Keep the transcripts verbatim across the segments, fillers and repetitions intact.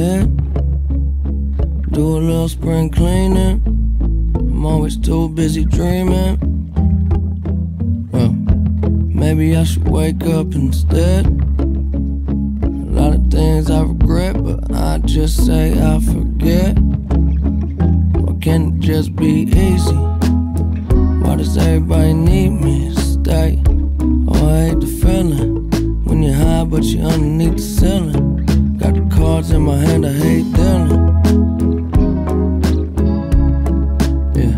head, do a little spring cleaning. I'm always too busy dreaming. Well, maybe I should wake up instead. A lot of things I regret, but I just say I forget. Why can't it just be easy? Why does everybody need me to stay? Oh, I hate the feeling when you're high but you're underneath the ceiling. Got the cards in my hand, I hate dealing. Yeah,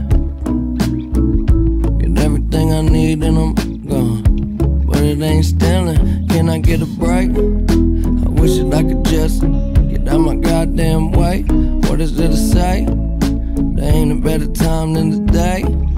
get everything I need and I'm gone, but it ain't stealing. Can I get a break? I wish that I could just get out my goddamn way. What is there to say? There ain't a better time than today.